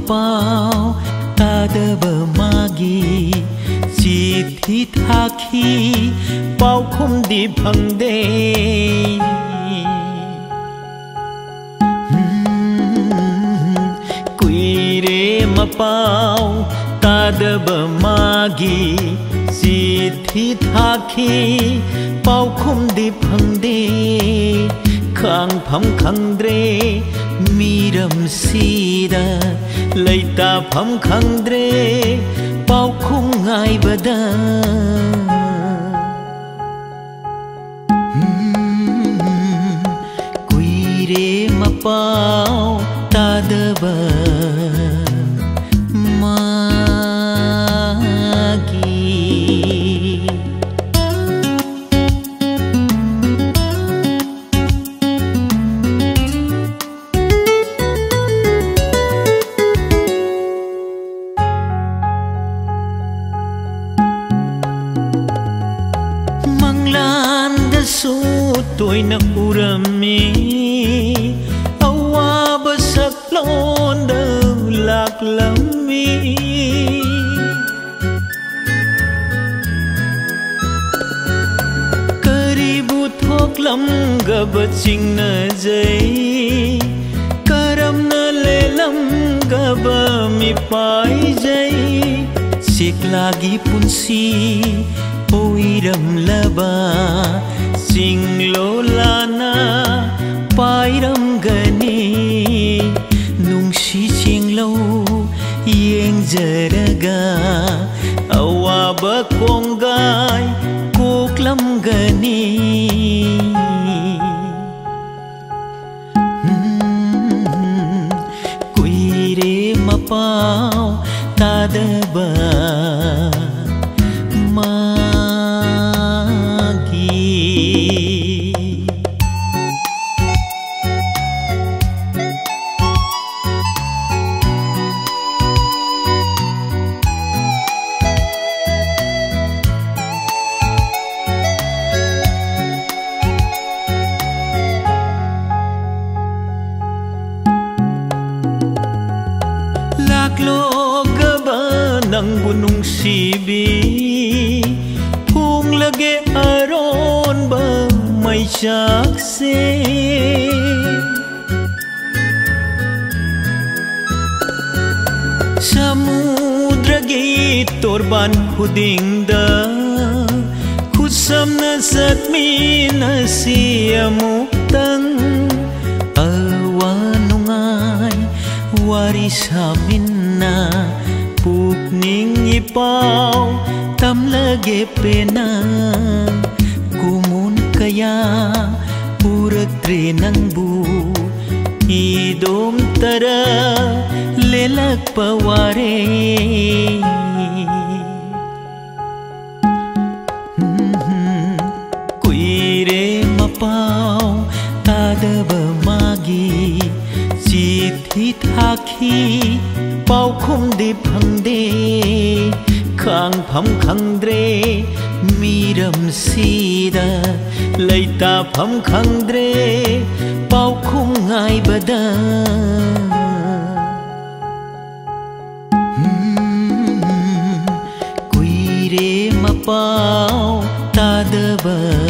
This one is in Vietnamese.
ꯃꯄꯥꯎ ꯇꯥꯗꯕ ꯃꯥꯒꯤ ꯆꯤꯊꯤ ꯊꯥꯈꯤ ꯄꯥꯎꯈꯨꯝꯗꯤ ꯐꯪꯗꯦ ꯀꯨꯏꯔꯦ ꯃꯄꯥꯎ ꯇꯥꯗꯕ ꯃꯥꯒꯤ ꯆꯤꯊꯤ ꯊꯥꯈꯤ ꯄꯥꯎꯈꯨꯝꯗꯤ ꯐꯪꯗꯦ ꯈꯥꯡꯐꯝ ꯈꯪꯗ꯭ꯔꯦ ꯃꯤꯔꯝꯁꯤꯗ ꯂꯩꯇꯥꯐꯝ ꯈꯪꯗ꯭ꯔꯦ ꯄꯥꯎꯈꯨꯝ ꯉꯥꯏꯕꯗ ꯀꯨꯏꯔꯦ ꯃꯄꯥꯎ ꯇꯥꯗꯕ toina urami awaba saklonda laklami karibu thoklam gaba chingna jai karamna lelam gaba mi pai jai siklagi punsi oiram laba Singlolana pairam gani nungsi singlo yengjaraga awaba kongai koklam gani kuire mapau tadaba nang bunung sibi phung lage aron ba mai chak se samudra gi torban khudingda khusamna satmi na siamutang awanungai warisaminna pukning ipau tamlage pena kumun kaya puraktre nangbu idom tara lelak paware kuire mapau tadaba magi chithi thakhi पाउखुमदि फंगदे खांफम खंद्रे मीरमसीदा लैताफम खंद्रे पाउखुम गायबदा कुइरे मपाउ तादबा